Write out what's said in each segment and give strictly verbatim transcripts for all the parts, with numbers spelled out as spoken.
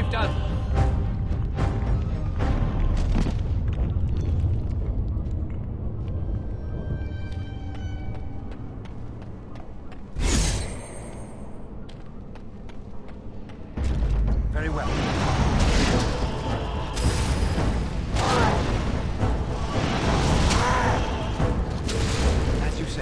I've done. Very well. As you say.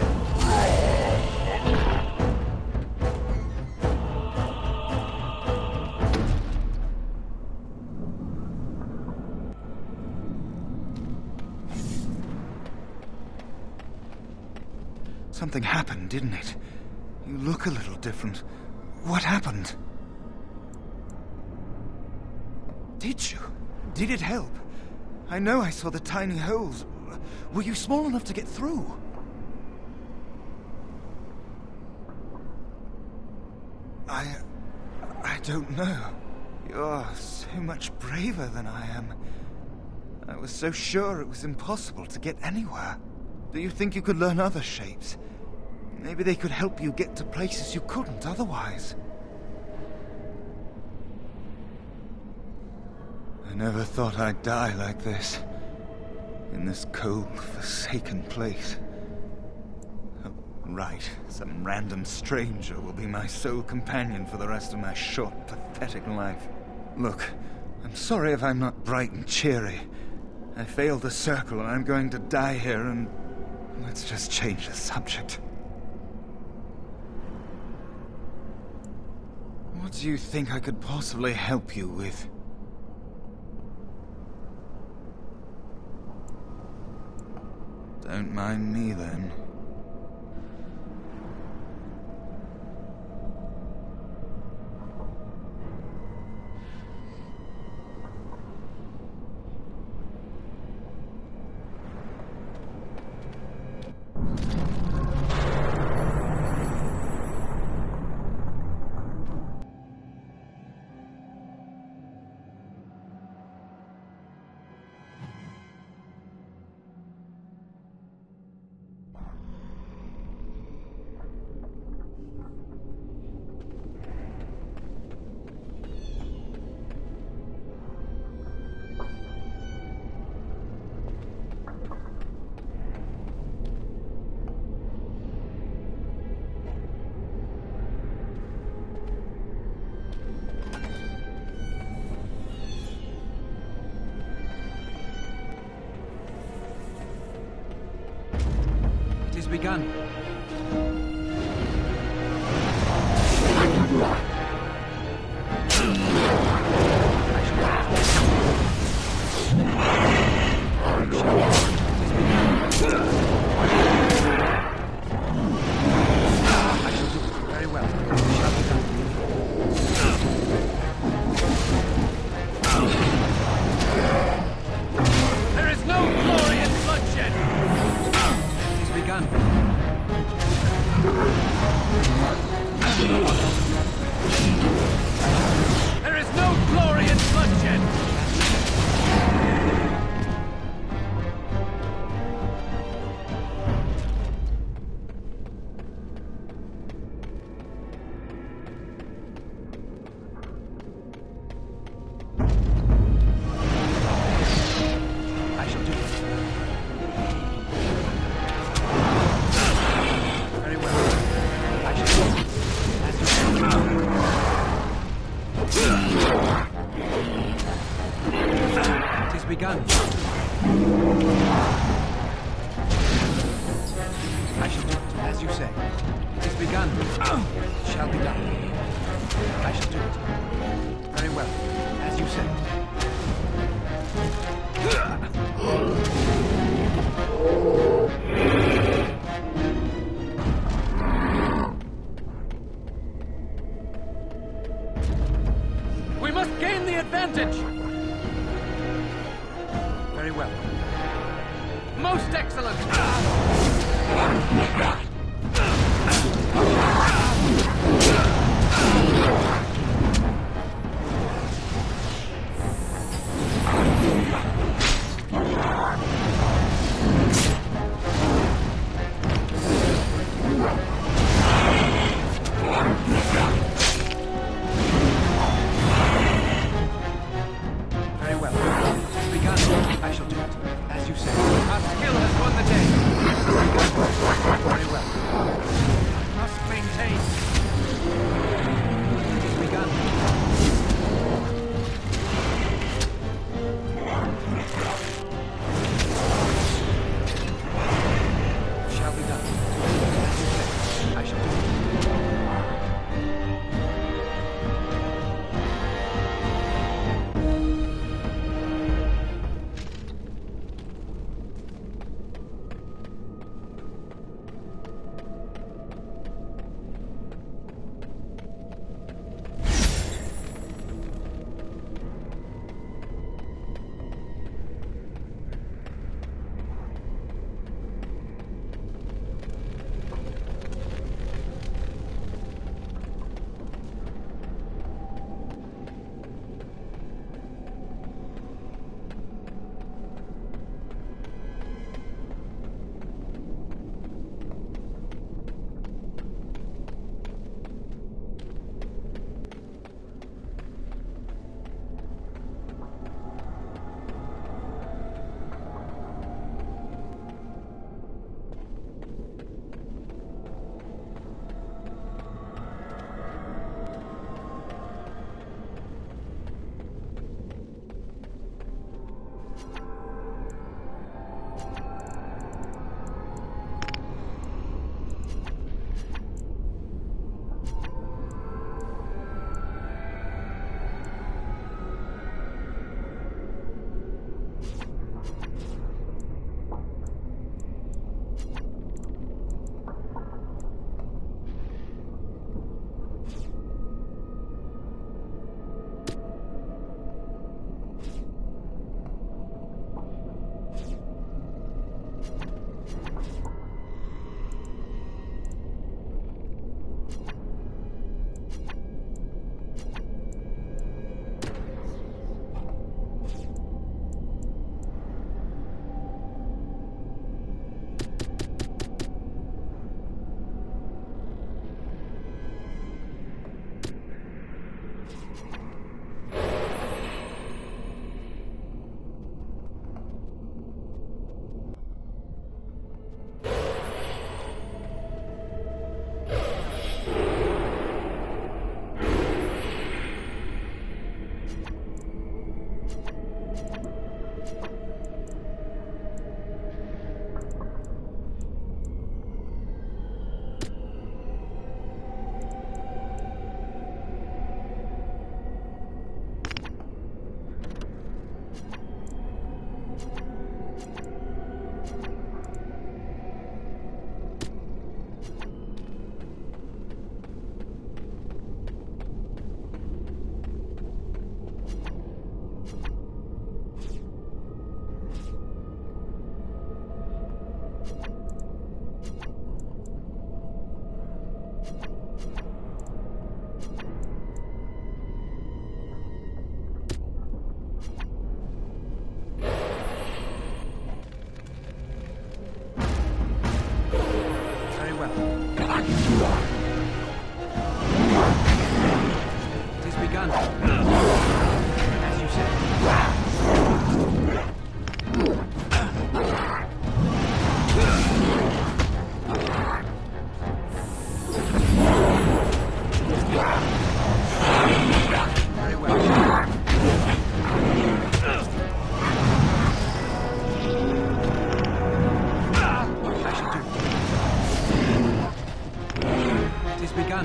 Something happened, didn't it? You look a little different. What happened? Did you? Did it help? I know I saw the tiny holes. Were you small enough to get through? I... I don't know. You're so much braver than I am. I was so sure it was impossible to get anywhere. Do you think you could learn other shapes? Maybe they could help you get to places you couldn't otherwise. I never thought I'd die like this. In this cold, forsaken place. Oh, right, some random stranger will be my sole companion for the rest of my short, pathetic life. Look, I'm sorry if I'm not bright and cheery. I failed the circle and I'm going to die here, and let's just change the subject. What do you think I could possibly help you with? Don't mind me, then. It has begun. Very well. There is no glory in bloodshed! It has begun. There is no glory in bloodshed! I shall do it. Very well. I shall do it. As you say. It has begun. I shall do it. As you say. It has begun. It shall be done. I shall do it. Very well. As you say. We must gain the advantage! Very well. Most excellent!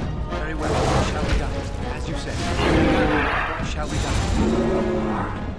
Very well. It shall be done. As you say. It shall be done.